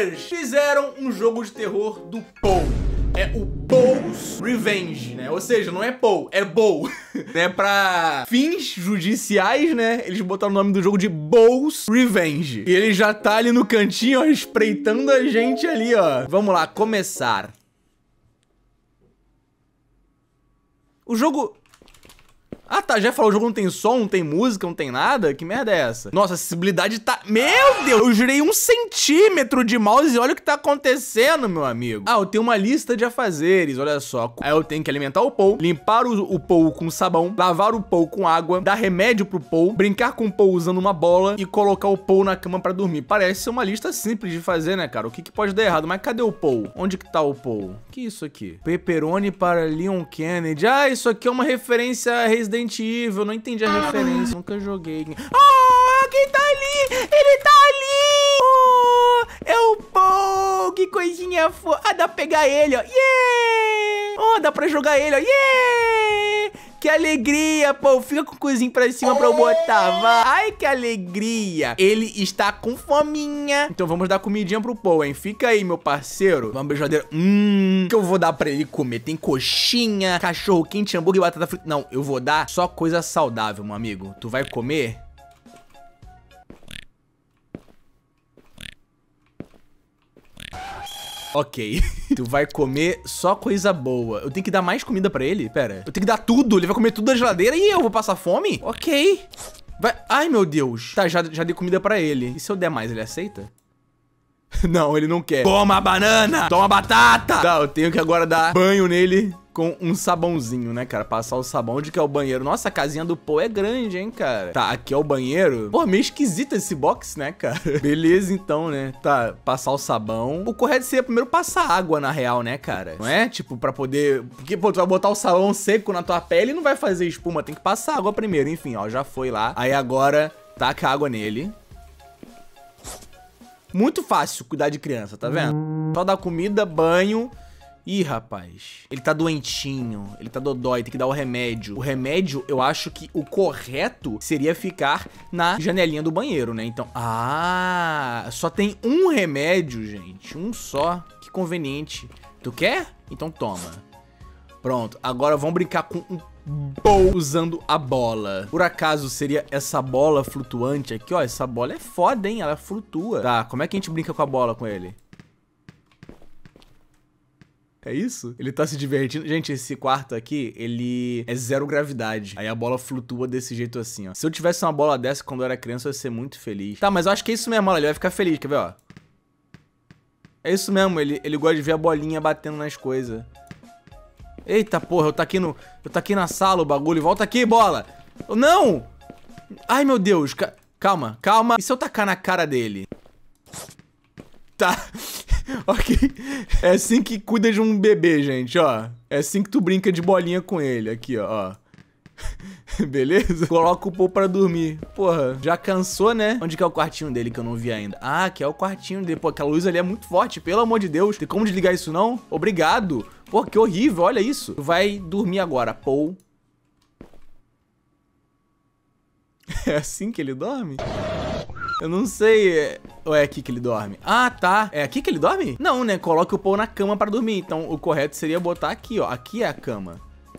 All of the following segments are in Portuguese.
gamers fizeram um jogo de terror do Paul. É o Paul's Revenge, né? Ou seja, não é Paul, é Bow. Né? Pra fins judiciais, né? Eles botaram o nome do jogo de Paul's Revenge. E ele já tá ali no cantinho, ó, espreitando a gente ali, ó. Vamos lá, começar. O jogo... Ah, tá, já falou, o jogo não tem som, não tem música, não tem nada? Que merda é essa? Nossa, a acessibilidade tá... Meu Deus, eu girei 1 centímetro de mouse e olha o que tá acontecendo, meu amigo. Ah, eu tenho uma lista de afazeres, olha só. Aí eu tenho que alimentar o Paul, limpar o Paul com sabão, lavar o Paul com água, dar remédio pro Paul, brincar com o Paul usando uma bola e colocar o Paul na cama pra dormir. Parece ser uma lista simples de fazer, né, cara? O que pode dar errado? Mas cadê o Paul? Onde que tá o Paul? Que isso aqui? Pepperoni para Leon Kennedy. Ah, isso aqui é uma referência a Resident Evil, não entendi a referência, nunca joguei. Oh, quem tá ali? Ele tá ali! Oh, é o Paul, que coisinha fofa. Ah, dá pra pegar ele, ó. Yeah! Oh, dá pra jogar ele, ó. Yeah! Que alegria, Paul. Fica com o coisinho pra cima pra eu botar, vai. Ai, que alegria. Ele está com fominha. Então vamos dar comidinha pro Paul, hein? Fica aí, meu parceiro. Uma beijadeira. Que eu vou dar pra ele comer? Tem coxinha, cachorro quente, hambúrguer e batata frita. Não, eu vou dar só coisa saudável, meu amigo. Tu vai comer? Ok, tu vai comer só coisa boa. Eu tenho que dar mais comida pra ele? Pera, eu tenho que dar tudo? Ele vai comer tudo da geladeira e eu vou passar fome? Ok. Vai... Ai, meu Deus. Tá, já dei comida pra ele. E se eu der mais, ele aceita? Não, ele não quer. Toma banana! Toma batata! Tá, eu tenho que agora dar banho nele com um sabãozinho, né, cara? Passar o sabão. Onde que é o banheiro? Nossa, a casinha do Paul é grande, hein, cara? Tá, aqui é o banheiro. Pô, meio esquisito esse box, né, cara? Beleza, então, né? Tá, passar o sabão. O correto seria primeiro passar água, na real, né, cara? Não é? Tipo, pra poder... Porque, pô, tu vai botar o sabão seco na tua pele e não vai fazer espuma. Tem que passar água primeiro. Enfim, ó, já foi lá. Aí agora, taca água nele. Muito fácil cuidar de criança, tá vendo? Só dar comida, banho... Ih, rapaz, ele tá doentinho, ele tá dodói, tem que dar o remédio. O remédio, eu acho que o correto seria ficar na janelinha do banheiro, né? Então, só tem um remédio, gente, um só. Que conveniente. Tu quer? Então toma. Pronto, agora vamos brincar com um Paul usando a bola. Por acaso seria essa bola flutuante aqui, ó. Essa bola é foda, hein? Ela flutua. Tá, como é que a gente brinca com a bola com ele? É isso? Ele tá se divertindo. Gente, esse quarto aqui, ele é 0 gravidade. Aí a bola flutua desse jeito assim, ó. Se eu tivesse uma bola dessa quando eu era criança, eu ia ser muito feliz. Tá, mas eu acho que é isso mesmo, olha. Ele vai ficar feliz, quer ver, ó? É isso mesmo, ele gosta de ver a bolinha batendo nas coisas. Eita, porra, eu tá aqui na sala o bagulho. Volta aqui, bola! Não! Ai, meu Deus. Calma, calma. E se eu tacar na cara dele? Tá... Ok, é assim que cuida de um bebê, gente, ó. É assim que tu brinca de bolinha com ele, aqui, ó. Beleza? Coloca o Paul pra dormir. Porra, já cansou, né? Onde que é o quartinho dele que eu não vi ainda? Ah, que é o quartinho dele. Pô, aquela luz ali é muito forte, pelo amor de Deus. Tem como desligar isso, não? Obrigado. Pô, que horrível, olha isso. Tu vai dormir agora, Paul. É assim que ele dorme? Eu não sei, ou é aqui que ele dorme? Ah, tá. É aqui que ele dorme? Não, né? Coloque o Paul na cama pra dormir. Então, o correto seria botar aqui, ó. Aqui é a cama.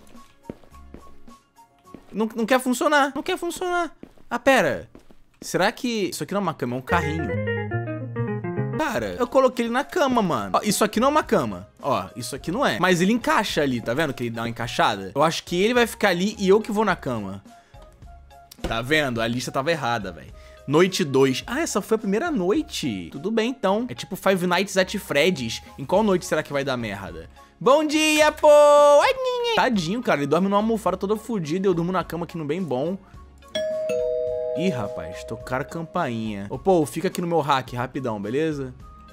Não quer funcionar. Não quer funcionar. Ah, pera. Será que... Isso aqui não é uma cama, é um carrinho. Cara, eu coloquei ele na cama, mano. Ó, isso aqui não é uma cama. Ó, isso aqui não é. Mas ele encaixa ali, tá vendo? Que ele dá uma encaixada. Eu acho que ele vai ficar ali e eu que vou na cama. Tá vendo? A lista tava errada, velho. Noite 2. Ah, essa foi a primeira noite. Tudo bem, então. É tipo Five Nights at Freddy's. Em qual noite será que vai dar merda? Bom dia, pô! Tadinho, cara. Ele dorme numa almofada toda fodida. Eu durmo na cama aqui no bem bom. Ih, rapaz. Tocaram campainha. Ô, pô, fica aqui no meu hack rapidão, beleza?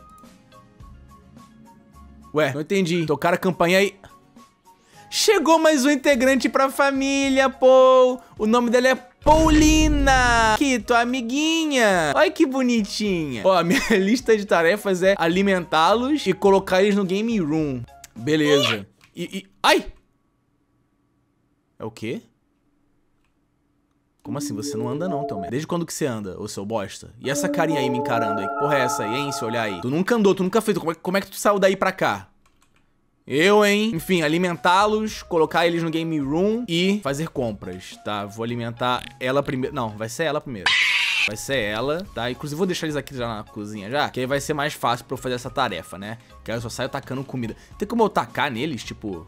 Ué, não entendi. Tocaram a campainha aí. Chegou mais um integrante pra família, pô. O nome dela é Paulina. Aqui, tua amiguinha. Olha que bonitinha. Ó, a minha lista de tarefas é alimentá-los e colocar eles no game room. Beleza. Ai! É o quê? Como assim? Você não anda não, teu merda. Desde quando que você anda, ô seu bosta? E essa carinha aí me encarando aí? Que porra é essa aí, hein? Se olhar aí. Tu nunca andou, tu nunca fez. Como é que tu saiu daí pra cá? Eu, hein? Enfim, alimentá-los, colocar eles no game room e fazer compras, tá? Vou alimentar ela primeiro. Não, vai ser ela primeiro. Vai ser ela, tá? Inclusive vou deixar eles aqui já na cozinha já, que aí vai ser mais fácil pra eu fazer essa tarefa, né? Que aí eu só saio tacando comida. Tem como eu tacar neles, tipo...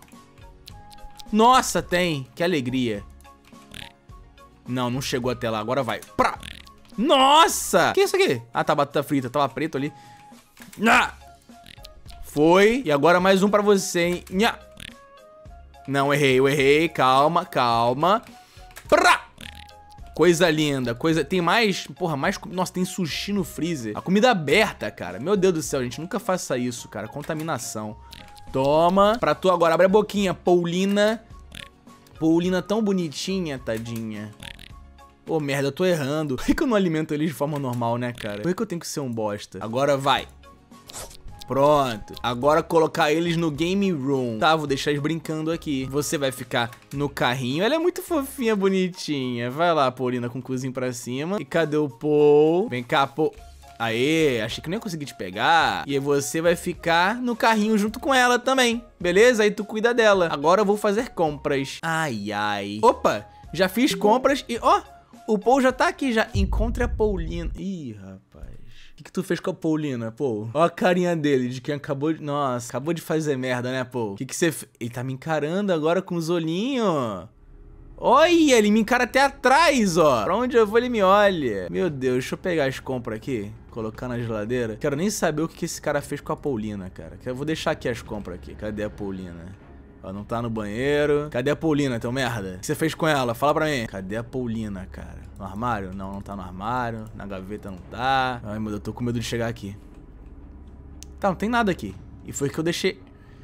Nossa, tem! Que alegria. Não, não chegou até lá. Agora vai. Pra! Nossa! Que é isso aqui? Ah, tá, batata frita. Tava preto ali. Ah! Foi. E agora mais um pra você, hein? Nha. Não, eu errei. Calma, calma. Pra! Coisa linda, coisa... Tem mais... Porra, mais... Nossa, tem sushi no freezer. A comida aberta, cara. Meu Deus do céu, gente. Nunca faça isso, cara. Contaminação. Toma. Pra tu agora. Abre a boquinha. Paulina. Paulina tão bonitinha, tadinha. Pô, merda, eu tô errando. Por que eu não alimento eles de forma normal, né, cara? Por que eu tenho que ser um bosta? Agora vai. Pronto. Agora colocar eles no game room. Tá, vou deixar eles brincando aqui. Você vai ficar no carrinho. Ela é muito fofinha, bonitinha. Vai lá, Paulina, com o cozinho pra cima. E cadê o Paul? Vem cá, Paul. Aê, achei que nem ia conseguir te pegar. E aí você vai ficar no carrinho junto com ela também. Beleza? Aí tu cuida dela. Agora eu vou fazer compras. Ai, ai. Opa, já fiz compras e... Ó, o Paul já tá aqui já. Encontre a Paulina. Ih, rapaz. O que tu fez com a Paulina, Paul? Ó a carinha dele, de quem acabou de... Nossa, acabou de fazer merda, né, Paul? O que você fez? Ele tá me encarando agora com os olhinhos. Olha, ele me encara até atrás, ó. Pra onde eu vou, ele me olha. Meu Deus, deixa eu pegar as compras aqui. Colocar na geladeira. Quero nem saber o que esse cara fez com a Paulina, cara. Eu vou deixar aqui as compras aqui. Cadê a Paulina? Ó, não tá no banheiro. Cadê a Paulina, teu merda? O que você fez com ela? Fala pra mim. Cadê a Paulina, cara? No armário? Não, não tá no armário. Na gaveta não tá. Ai, meu Deus, eu tô com medo de chegar aqui. Tá, não tem nada aqui. E foi que eu deixei...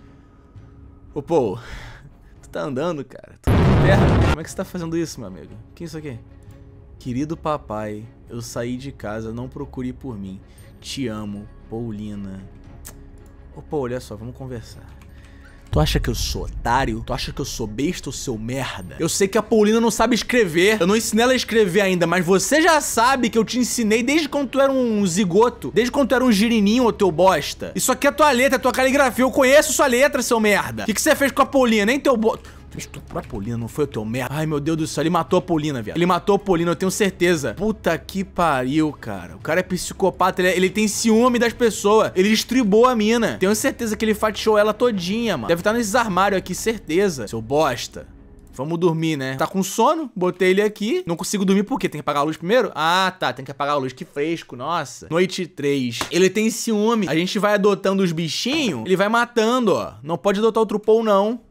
Ô, Paul. Tu tá andando, cara? Tu tá em terra? Como é que você tá fazendo isso, meu amigo? O que é isso aqui? Querido papai, eu saí de casa, não procure por mim. Te amo, Paulina. Ô, Paul, olha só, vamos conversar. Tu acha que eu sou otário? Tu acha que eu sou besta ou seu merda? Eu sei que a Paulina não sabe escrever. Eu não ensinei ela a escrever ainda, mas você já sabe que eu te ensinei desde quando tu era um zigoto. Desde quando tu era um girininho, ô teu bosta. Isso aqui é tua letra, é tua caligrafia. Eu conheço sua letra, seu merda. O que você fez com a Paulina? Nem teu bosta. Tu estuprou a Paulina, não foi o teu merda? Ai, meu Deus do céu, ele matou a Paulina, viado. Ele matou a Paulina, eu tenho certeza. Puta que pariu, cara. O cara é psicopata, ele tem ciúme das pessoas. Ele estribou a mina. Tenho certeza que ele fatiou ela todinha, mano. Deve estar nesses armários aqui, certeza. Seu bosta. Vamos dormir, né? Tá com sono? Botei ele aqui. Não consigo dormir por quê? Tem que apagar a luz primeiro? Ah, tá. Tem que apagar a luz. Que fresco, nossa. Noite 3. Ele tem ciúme. A gente vai adotando os bichinhos, ele vai matando, ó. Não pode adotar outro Paul, não.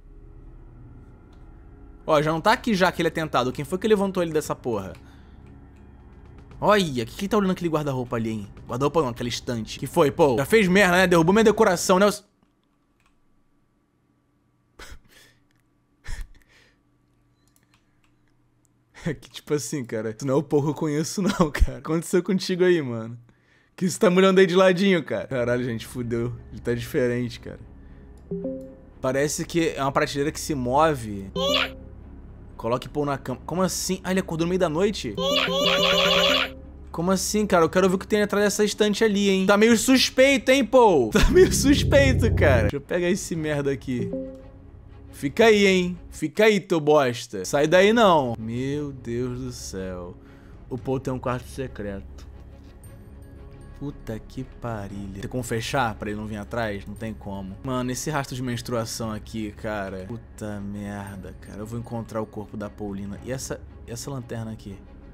Ó, já não tá aqui já que ele é tentado. Quem foi que levantou ele dessa porra? Olha, que tá olhando aquele guarda-roupa ali, hein? Guarda-roupa não, aquela estante. Que foi, pô? Já fez merda, né? Derrubou minha decoração, né? É que tipo assim, cara. Tu não é o Paul que eu conheço não, cara. O que aconteceu contigo aí, mano? Que você tá molhando aí de ladinho, cara? Caralho, gente, fudeu. Ele tá diferente, cara. Parece que é uma prateleira que se move. Coloque Paul na cama. Como assim? Ah, ele acordou no meio da noite? Como assim, cara? Eu quero ver o que tem atrás dessa estante ali, hein? Tá meio suspeito, hein, Paul? Tá meio suspeito, cara. Deixa eu pegar esse merda aqui. Fica aí, hein? Fica aí, teu bosta. Sai daí, não. Meu Deus do céu. O Paul tem um quarto secreto. Puta que parilha. Tem como fechar pra ele não vir atrás? Não tem como. Mano, esse rastro de menstruação aqui, cara. Puta merda, cara. Eu vou encontrar o corpo da Paulina. E essa lanterna aqui?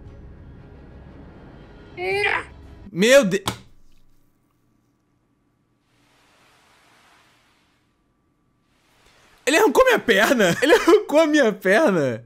Meu Deus! Ele arrancou minha perna! Ele arrancou a minha perna!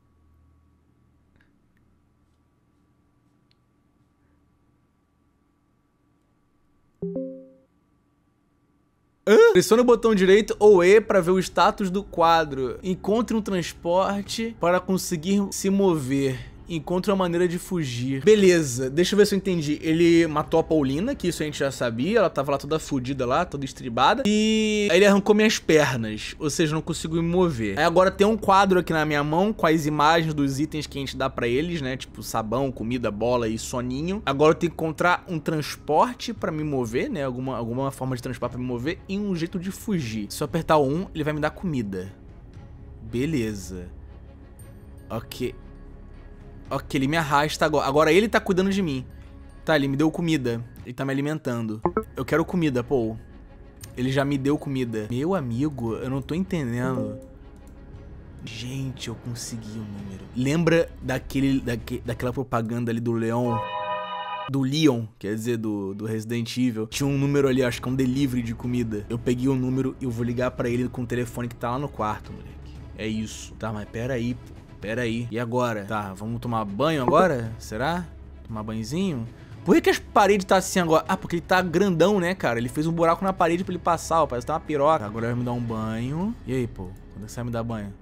Pressione o botão direito ou E para ver o status do quadro. Encontre um transporte para conseguir se mover. Encontre uma maneira de fugir. Beleza, deixa eu ver se eu entendi. Ele matou a Paulina, que isso a gente já sabia. Ela tava lá toda fodida lá, toda estribada. E aí ele arrancou minhas pernas. Ou seja, não consigo me mover. Aí agora tem um quadro aqui na minha mão com as imagens dos itens que a gente dá pra eles, né? Tipo sabão, comida, bola e soninho. Agora eu tenho que encontrar um transporte pra me mover, né? Alguma forma de transporte pra me mover e um jeito de fugir. Se eu apertar o 1, ele vai me dar comida. Beleza. Ok. Ok, ele me arrasta agora. Agora ele tá cuidando de mim. Tá, ele me deu comida. Ele tá me alimentando. Eu quero comida, pô. Ele já me deu comida. Meu amigo, eu não tô entendendo. Gente, eu consegui o número. Lembra daquela propaganda ali do Leon? Do Leon, quer dizer, do Resident Evil. Tinha um número ali, acho que é um delivery de comida. Eu peguei o número e eu vou ligar pra ele com o telefone que tá lá no quarto, moleque. É isso. Tá, mas pera aí, pô. Pera aí. E agora? Tá, vamos tomar banho agora? Será? Tomar banhozinho? Por que as paredes tá assim agora? Ah, porque ele tá grandão, né, cara? Ele fez um buraco na parede pra ele passar, ó. Parece que tá uma piroca. Agora vai me dar um banho. E aí, pô? Quando você vai me dar banho?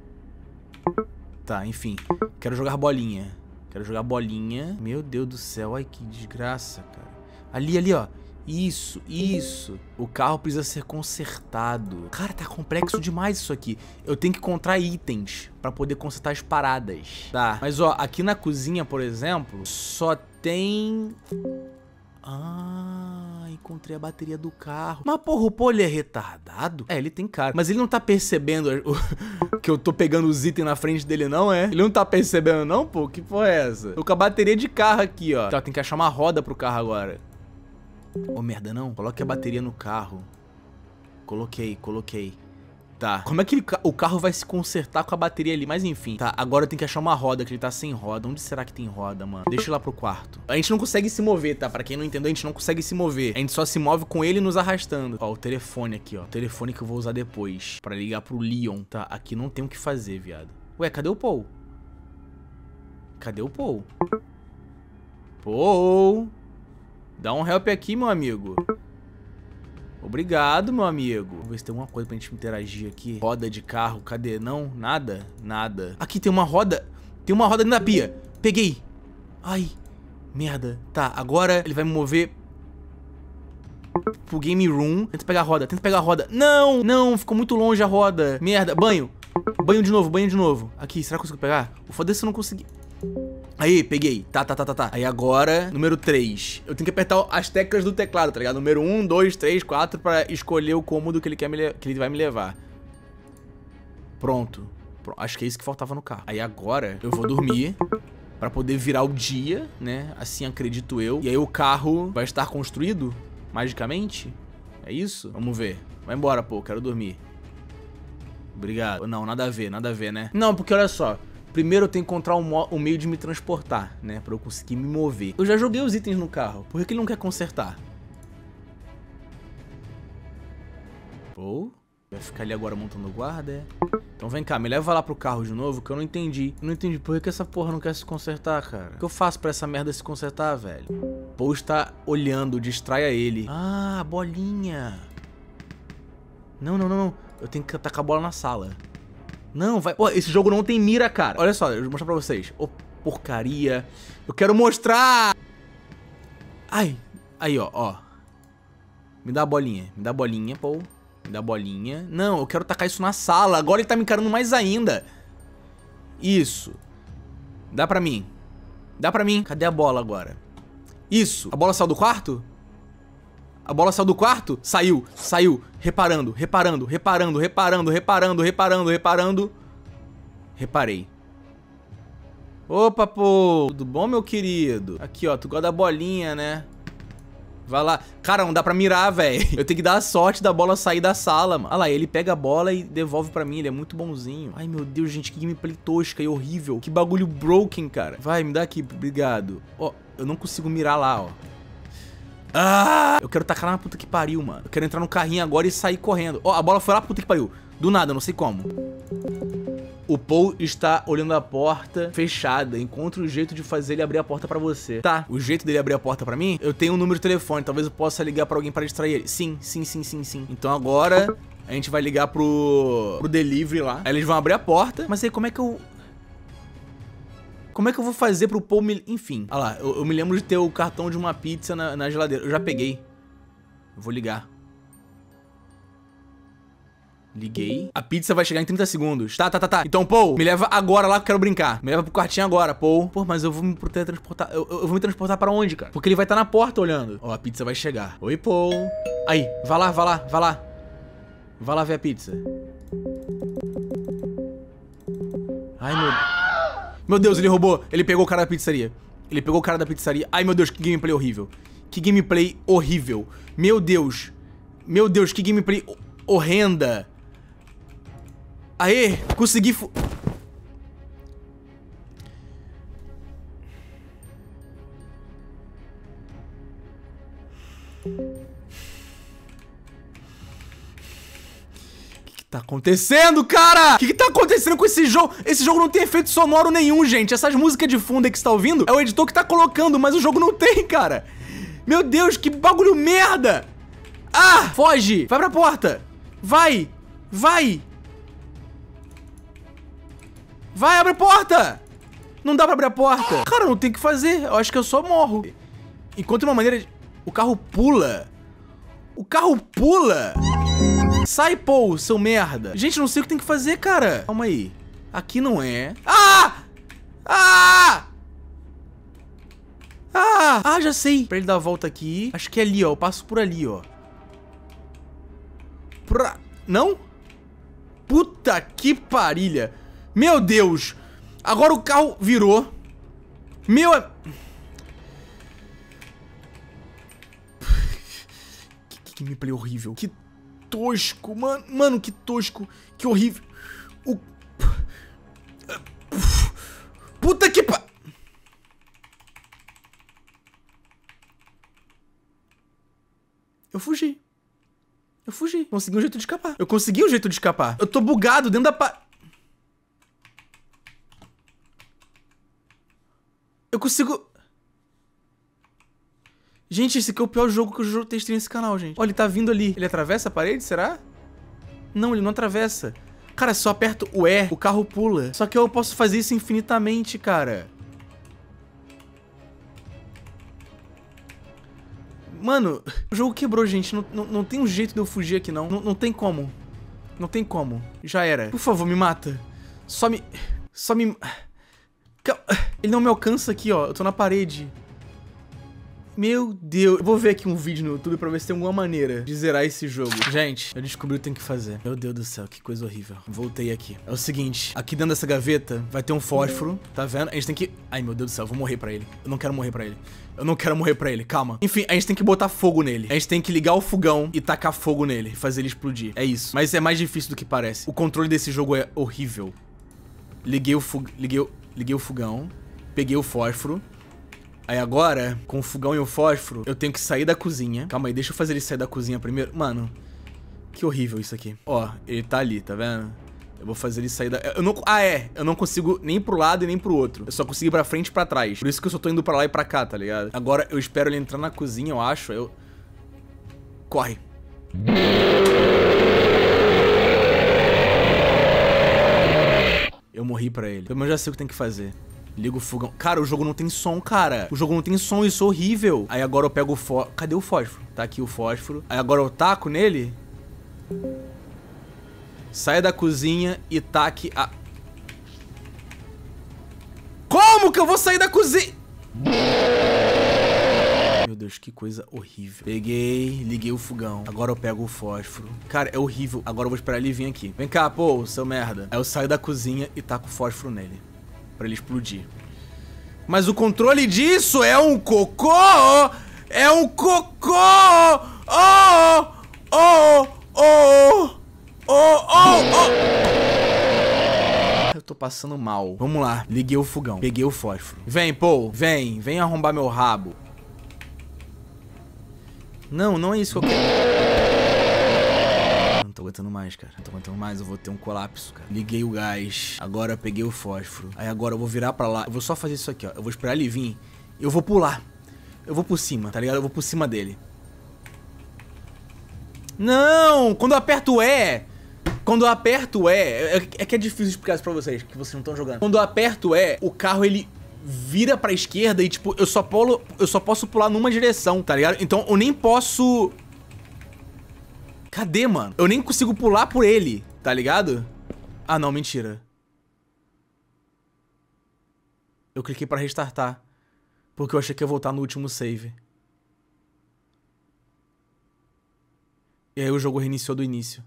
Tá, enfim. Quero jogar bolinha. Quero jogar bolinha. Meu Deus do céu. Ai, que desgraça, cara. Ali, ó. Isso, isso. O carro precisa ser consertado. Cara, tá complexo demais isso aqui. Eu tenho que encontrar itens pra poder consertar as paradas. Tá, mas ó, aqui na cozinha, por exemplo, só tem... Ah, encontrei a bateria do carro. Mas porra, o Paul, ele é retardado? É, ele tem cara. Mas ele não tá percebendo que eu tô pegando os itens na frente dele, não, é? Ele não tá percebendo, não, pô? Que porra é essa? Tô com a bateria de carro aqui, ó. Tá, tem que achar uma roda pro carro agora. Ô, merda, não. Coloque a bateria no carro. Coloquei. Tá. Como é que o carro vai se consertar com a bateria ali? Mas enfim. Tá, agora eu tenho que achar uma roda, que ele tá sem roda. Onde será que tem roda, mano? Deixa eu ir lá pro quarto. A gente não consegue se mover, tá? Pra quem não entendeu, a gente não consegue se mover. A gente só se move com ele nos arrastando. Ó, o telefone aqui, ó. O telefone que eu vou usar depois pra ligar pro Leon. Tá, aqui não tem o que fazer, viado. Ué, cadê o Paul? Cadê o Paul? Paul! Dá um help aqui, meu amigo. Obrigado, meu amigo. Vamos ver se tem alguma coisa pra gente interagir aqui. Roda de carro, cadê? Não? Nada? Nada. Aqui tem uma roda. Tem uma roda na pia. Peguei. Ai, merda. Tá, agora ele vai me mover pro game room. Tenta pegar a roda. Não, não, ficou muito longe a roda. Merda, banho. Banho de novo. Aqui, será que eu consigo pegar? O foda é se eu não conseguir. Aí, peguei. Tá. Aí agora, número 3. Eu tenho que apertar as teclas do teclado, tá ligado? Número 1, 2, 3, 4 pra escolher o cômodo que ele vai me levar. Pronto. Acho que é isso que faltava no carro. Aí agora eu vou dormir pra poder virar o dia, né? Assim acredito eu. E aí o carro vai estar construído magicamente? É isso? Vamos ver. Vai embora, pô. Quero dormir. Obrigado. Não, nada a ver, né? Não, porque olha só. Primeiro eu tenho que encontrar um meio de me transportar, né? Pra eu conseguir me mover. Eu já joguei os itens no carro. Por que ele não quer consertar? Ou vai ficar ali agora montando guarda, é? Então vem cá, me leva lá pro carro de novo, que eu não entendi. Eu não entendi por que essa porra não quer se consertar, cara. O que eu faço pra essa merda se consertar, velho? Paul está olhando, distraia ele. Ah, bolinha. Não. Eu tenho que tacar a bola na sala. Não, vai... Pô, esse jogo não tem mira, cara. Olha só, eu vou mostrar pra vocês. Ô, porcaria. Eu quero mostrar. Ai. Aí, ó. Me dá a bolinha, Paul. Me dá a bolinha. Não, eu quero tacar isso na sala. Agora ele tá me encarando mais ainda. Isso. Dá pra mim. Cadê a bola agora? Isso. A bola saiu do quarto? Saiu. Reparando. Reparei. Opa, pô. Tudo bom, meu querido? Aqui, ó. Tu gosta da bolinha, né? Vai lá. Cara, não dá pra mirar, velho. Eu tenho que dar a sorte da bola sair da sala, mano. Olha lá, ele pega a bola e devolve pra mim. Ele é muito bonzinho. Ai, meu Deus, gente. Que gameplay tosca e horrível. Que bagulho broken, cara. Vai, me dá aqui. Obrigado. Ó, eu não consigo mirar lá, ó. Ah! Eu quero tacar na puta que pariu, mano. Eu quero entrar no carrinho agora e sair correndo. Ó, a bola foi lá pra puta que pariu. Do nada, não sei como. O Paul está olhando a porta fechada. Encontre o jeito de fazer ele abrir a porta pra você. Tá, o jeito dele abrir a porta pra mim? Eu tenho um número de telefone. Talvez eu possa ligar pra alguém pra distrair ele. Sim. Então agora a gente vai ligar pro delivery lá. Aí eles vão abrir a porta. Mas aí como é que eu... Como é que eu vou fazer pro Paul me... Enfim. Olha lá, eu me lembro de ter o cartão de uma pizza na geladeira. Eu já peguei. Eu vou ligar. Liguei. A pizza vai chegar em 30 segundos. Tá. Então, Paul, me leva agora lá que eu quero brincar. Me leva pro quartinho agora, Paul. Pô, mas eu vou me teletransportar. Eu vou me transportar pra onde, cara? Porque ele vai estar na porta olhando. Ó, a pizza vai chegar. Oi, Paul. Aí, vai lá. Vai lá ver a pizza. Ai, meu Deus, ele roubou. Ele pegou o cara da pizzaria. Ai, meu Deus, que gameplay horrível. Meu Deus, que gameplay horrenda. Aê, consegui que tá acontecendo, cara? O que tá acontecendo com esse jogo? Esse jogo não tem efeito sonoro nenhum, gente. Essas músicas de fundo aí que você tá ouvindo é o editor que tá colocando, mas o jogo não tem, cara. Meu Deus, que bagulho merda. Ah, foge. Vai pra porta. Vai, abre a porta. Não dá pra abrir a porta. Cara, não tem o que fazer. Eu acho que eu só morro. Encontre uma maneira de... O carro pula. Sai, Paul, seu merda. Gente, não sei o que tem que fazer, cara. Calma aí. Aqui não é. Já sei. Pra ele dar a volta aqui. Acho que é ali, ó. Eu passo por ali, ó. Não? Puta que parilha. Meu Deus. Agora o carro virou. Que gameplay horrível. Que tosco, mano. Mano, que tosco. Que horrível. Puta que Eu fugi. Consegui um jeito de escapar. Eu tô bugado dentro da Eu consigo... Gente, esse aqui é o pior jogo que eu testei nesse canal, gente. Olha, ele tá vindo ali. Ele atravessa a parede, será? Não, ele não atravessa. Cara, se eu aperto o E, o carro pula. Só que eu posso fazer isso infinitamente, cara. Mano, o jogo quebrou, gente. Não tem um jeito de eu fugir aqui, não. Não tem como. Já era. Por favor, me mata. Só me... Ele não me alcança aqui, ó. Eu tô na parede. Meu Deus. Eu vou ver aqui um vídeo no YouTube pra ver se tem alguma maneira de zerar esse jogo. Gente, eu descobri o que tem que fazer. Meu Deus do céu, que coisa horrível. Voltei aqui. É o seguinte, aqui dentro dessa gaveta vai ter um fósforo, tá vendo? A gente tem que... Ai, meu Deus do céu, eu vou morrer pra ele. Eu não quero morrer pra ele. Calma. Enfim, a gente tem que botar fogo nele. A gente tem que ligar o fogão e tacar fogo nele. Fazer ele explodir. É isso. Mas é mais difícil do que parece. O controle desse jogo é horrível. Liguei o fogão. Peguei o fósforo. Aí agora, com o fogão e o fósforo, eu tenho que sair da cozinha. Calma aí, deixa eu fazer ele sair da cozinha primeiro. Mano, que horrível isso aqui. Ó, ele tá ali, tá vendo? Eu vou fazer ele sair da... Eu não consigo nem pro lado e nem pro outro. Eu só consigo ir pra frente e pra trás. Por isso que eu só tô indo pra lá e pra cá, tá ligado? Agora eu espero ele entrar na cozinha, eu acho. Corre. Eu morri pra ele. Mas eu já sei o que tem que fazer. Liga o fogão. Cara, o jogo não tem som, cara. O jogo não tem som, isso é horrível. Aí agora eu pego o fósforo. Cadê o fósforo? Tá aqui o fósforo. Aí agora eu taco nele. Saia da cozinha e taque a... Como que eu vou sair da cozinha? Meu Deus, que coisa horrível. Peguei, liguei o fogão. Agora eu pego o fósforo. Cara, é horrível. Agora eu vou esperar ele vir aqui. Vem cá, pô, seu merda. Aí eu saio da cozinha e taco o fósforo nele. Pra ele explodir. Mas o controle disso é um cocô! É um cocô! Oh! Oh! Oh! Oh! Oh! Oh! Eu tô passando mal. Vamos lá. Liguei o fogão. Peguei o fósforo. Vem, Paul. Vem. Vem arrombar meu rabo. Não, não é isso que eu quero. Não tô aguentando mais, cara. Não tô aguentando mais. Eu vou ter um colapso, cara. Liguei o gás. Agora eu peguei o fósforo. Aí agora eu vou virar pra lá. Eu vou só fazer isso aqui, ó. Eu vou esperar ele vir. Eu vou pular. Eu vou por cima, tá ligado? Eu vou por cima dele. Não! Quando eu aperto o E... Quando eu aperto o E... É que é difícil explicar isso pra vocês, que vocês não estão jogando. Quando eu aperto o E, o carro, ele vira pra esquerda e, tipo, eu só posso pular numa direção, tá ligado? Então eu nem posso... Cadê, mano? Eu nem consigo pular por ele, tá ligado? Ah, não, mentira. Eu cliquei pra restartar, porque eu achei que ia voltar no último save. E aí o jogo reiniciou do início.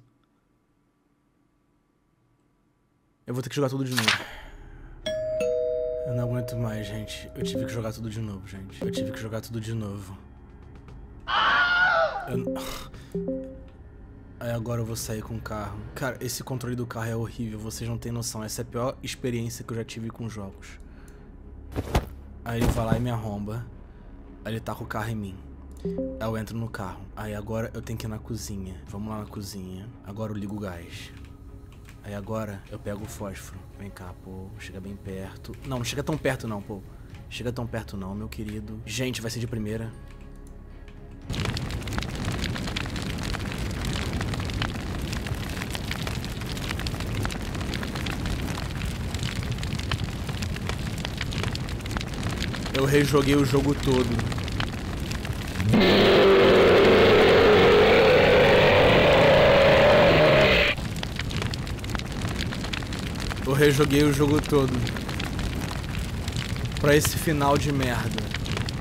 Eu vou ter que jogar tudo de novo. Eu não aguento mais, gente. Eu tive que jogar tudo de novo, gente. Eu tive que jogar tudo de novo. Aí agora eu vou sair com o carro. Cara, esse controle do carro é horrível. Vocês não têm noção. Essa é a pior experiência que eu já tive com jogos. Aí ele vai lá e me arromba. Aí ele taca o carro em mim. Aí eu entro no carro. Aí agora eu tenho que ir na cozinha. Vamos lá na cozinha. Agora eu ligo o gás. Aí agora eu pego o fósforo. Vem cá, pô. Chega bem perto. Não, não chega tão perto não, pô. Chega tão perto não, meu querido. Gente, vai ser de primeira. Eu rejoguei o jogo todo. Eu rejoguei o jogo todo pra esse final de merda.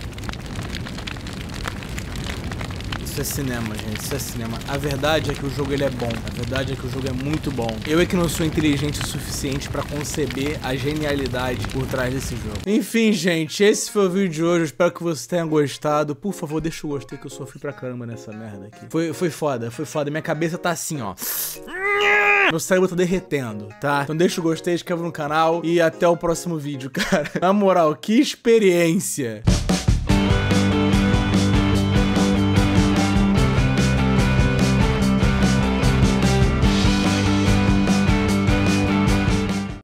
Isso é cinema, gente. Isso é cinema. A verdade é que o jogo ele é bom. A verdade é que o jogo é muito bom. Eu é que não sou inteligente o suficiente pra conceber a genialidade por trás desse jogo. Enfim, gente, esse foi o vídeo de hoje. Eu espero que você tenha gostado. Por favor, deixa o gostei que eu sofri pra caramba nessa merda aqui. Foi foda, foi foda. Minha cabeça tá assim, ó. Meu cérebro tá derretendo, tá? Então deixa o gostei, inscreva no canal e até o próximo vídeo, cara. Na moral, que experiência!